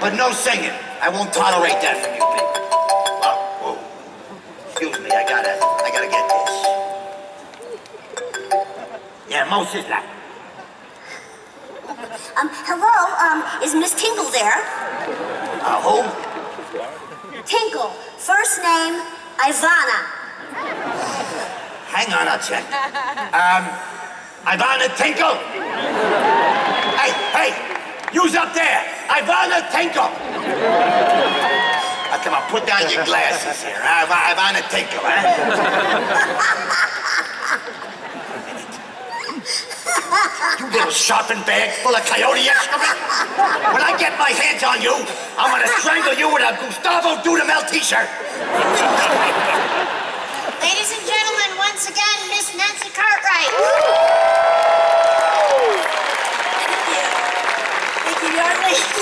but no singing. I won't tolerate that from you people. Oh, whoa. Excuse me, I gotta get this. Yeah, Moses, like. Hello, is Miss Tinkle there? Who? Tinkle. First name, Ivana. Hang on, I'll check. Ivana Tinkle. Hey, you's up there. Ivana Tinkle. Come on, put down your glasses here. Ivana Tinkle, huh? You little shopping bag full of coyote excrement. When I get my hands on you, I'm gonna strangle you with a Gustavo Dudamel t-shirt. Ladies and gentlemen, once again, Miss Nancy Cartwright. Thank you, darling.